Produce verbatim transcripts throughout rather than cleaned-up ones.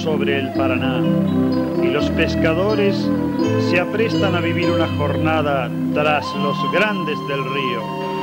sobre el Paraná y los pescadores se aprestan a vivir una jornada tras los grandes del río.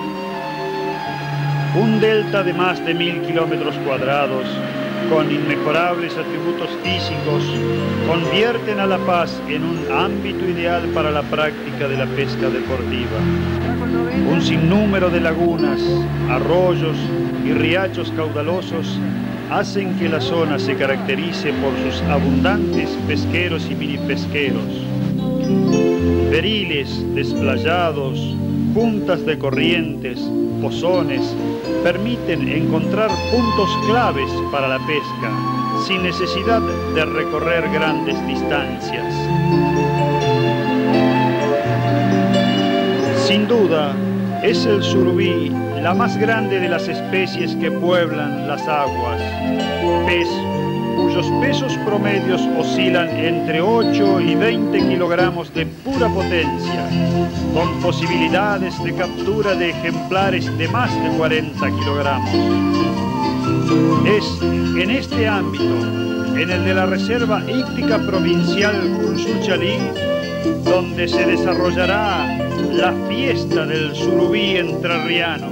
Un delta de más de mil kilómetros cuadrados, con inmejorables atributos físicos, convierten a La Paz en un ámbito ideal para la práctica de la pesca deportiva. Un sinnúmero de lagunas, arroyos y riachos caudalosos hacen que la zona se caracterice por sus abundantes pesqueros y mini pesqueros. Beriles, desplayados, puntas de corrientes, pozones, permiten encontrar puntos claves para la pesca, sin necesidad de recorrer grandes distancias. Sin duda, es el surubí la más grande de las especies que pueblan las aguas, pez cuyos pesos promedios oscilan entre ocho y veinte kilogramos de pura potencia, con posibilidades de captura de ejemplares de más de cuarenta kilogramos. Es en este ámbito, en el de la Reserva Hípica Provincial Cunsuchalí, donde se desarrollará la fiesta del surubí entrerriano.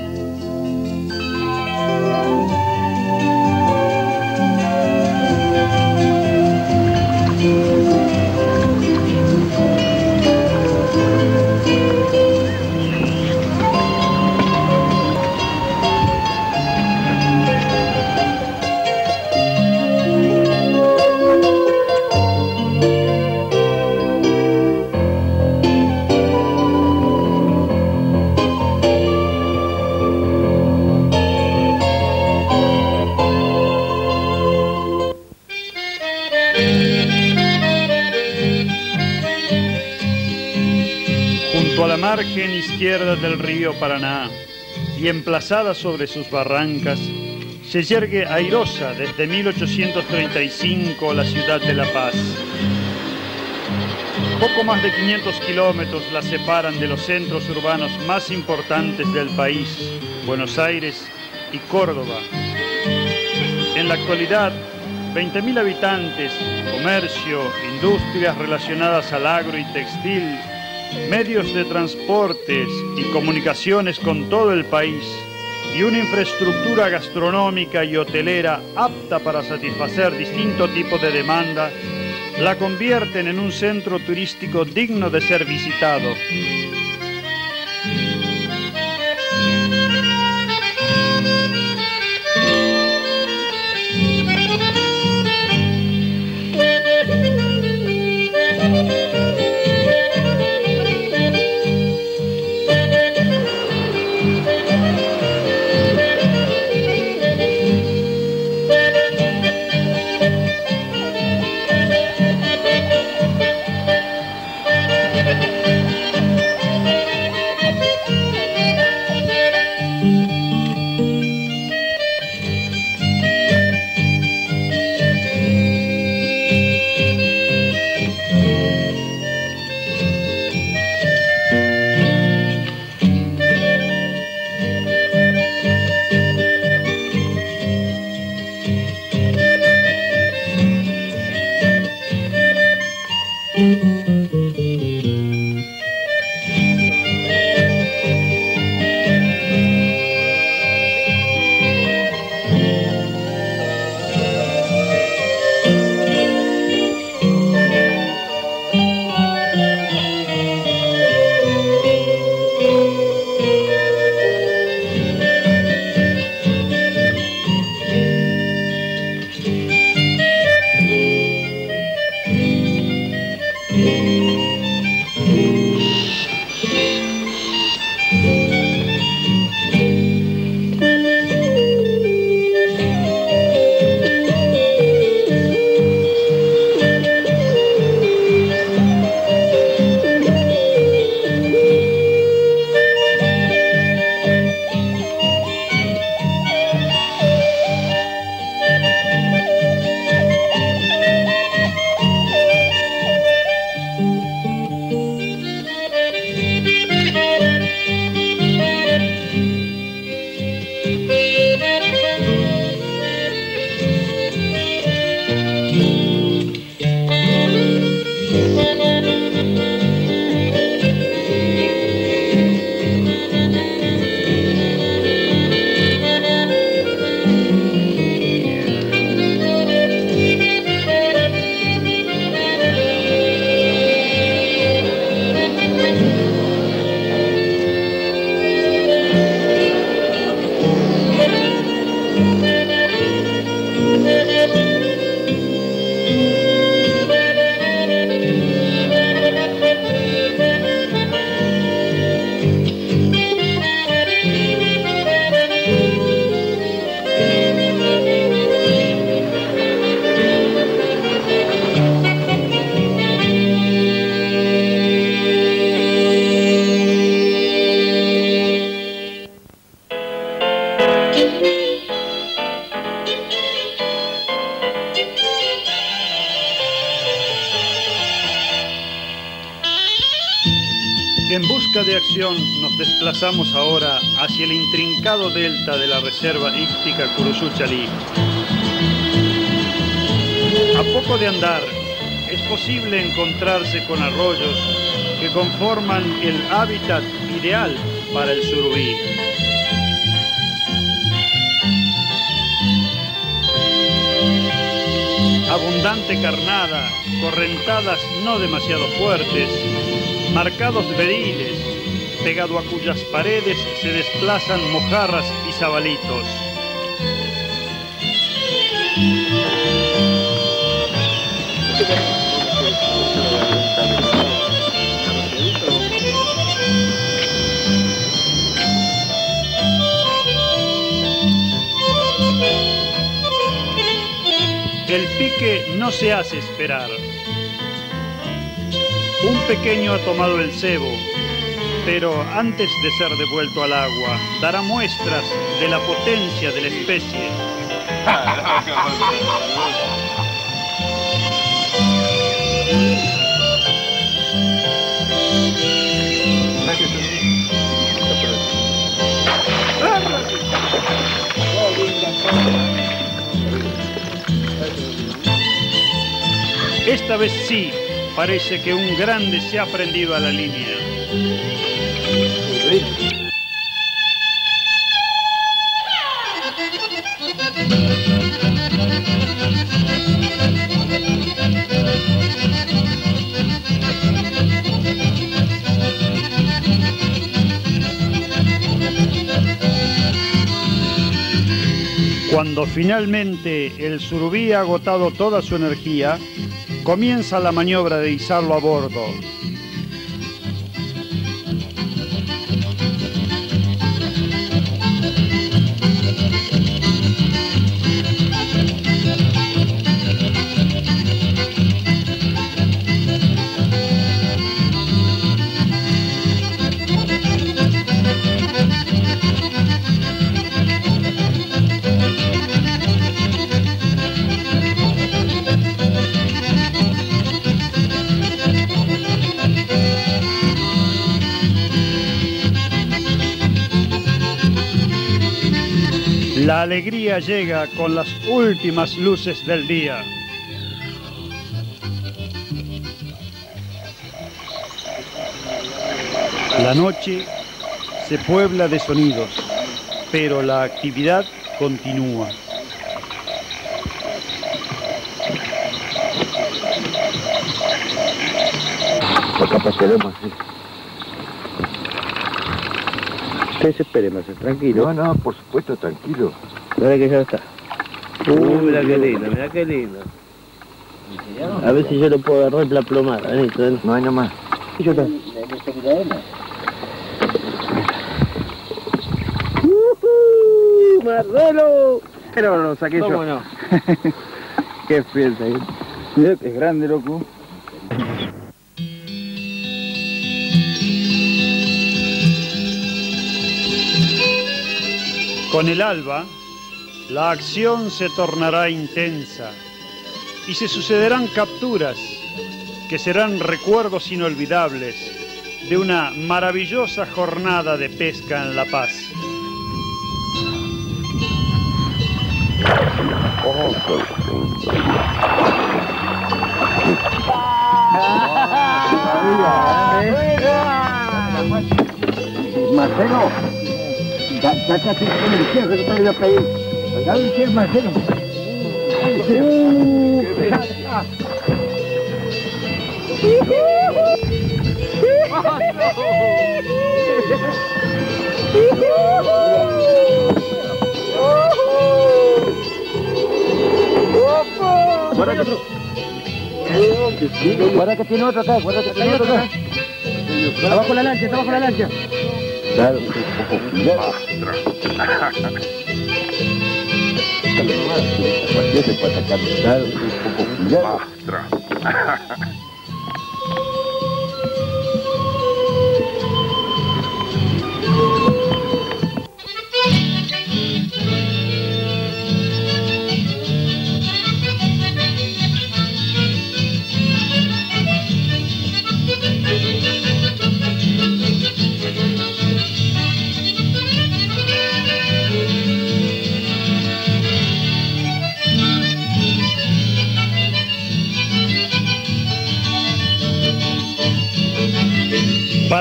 Junto a la margen izquierda del río Paraná y emplazada sobre sus barrancas, se yergue airosa desde mil ochocientos treinta y cinco la ciudad de La Paz. Poco más de quinientos kilómetros la separan de los centros urbanos más importantes del país, Buenos Aires y Córdoba. En la actualidad, veinte mil habitantes, comercio, industrias relacionadas al agro y textil, medios de transportes y comunicaciones con todo el país y una infraestructura gastronómica y hotelera apta para satisfacer distintos tipos de demanda, la convierten en un centro turístico digno de ser visitado. de acción nos desplazamos ahora hacia el intrincado delta de la reserva íctica Curuzuchalí. A poco de andar, es posible encontrarse con arroyos que conforman el hábitat ideal para el surubí. Abundante carnada, correntadas no demasiado fuertes, marcados bediles, pegado a cuyas paredes se desplazan mojarras y zabalitos. El pique no se hace esperar. Un pequeño ha tomado el cebo, pero antes de ser devuelto al agua, dará muestras de la potencia de la especie. Esta vez sí, parece que un grande se ha prendido a la línea. Cuando finalmente el surubí ha agotado toda su energía, comienza la maniobra de izarlo a bordo. La alegría llega con las últimas luces del día. La noche se puebla de sonidos, pero la actividad continúa. Capaz quedamos así. Usted se espere, más tranquilo. No, no, por supuesto, tranquilo. Mira que ya está. Uh, mira qué lindo, mira qué lindo. A ver si yo lo puedo agarrar la plomada. Vení, vení. No hay nomás. Yo está. ¡Uh, Marcelo! Pero lo saqué yo. ¿Cómo no? Qué fiesta. Mira que es grande, loco. Con el alba, la acción se tornará intensa y se sucederán capturas que serán recuerdos inolvidables de una maravillosa jornada de pesca en La Paz. Marcelo, sácate con el cierre que te voy a pedir. Dale el cierre, Marcelo. Guarda que otro. Guarda que tiene otro acá, guarda que tiene otro acá. Abajo la lancha, está abajo la lancha. Claro, un poco cuidado. Cualquiera se puede atacar. Claro, un poco cuidado.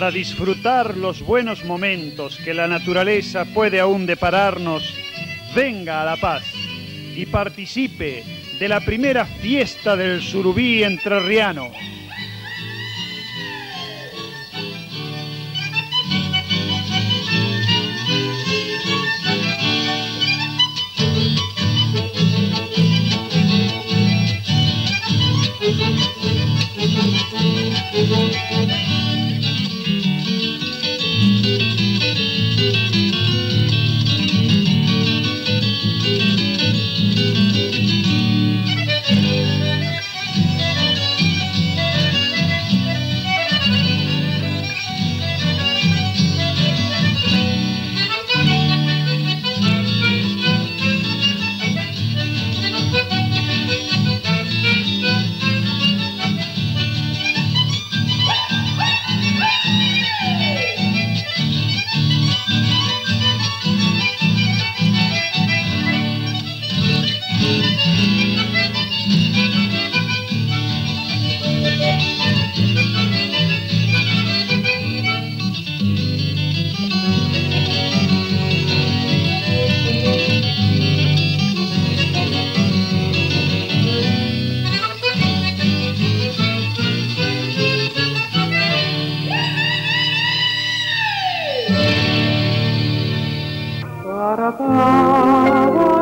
para disfrutar los buenos momentos que la naturaleza puede aún depararnos, venga a La Paz y participe de la primera fiesta del surubí entrerriano. Para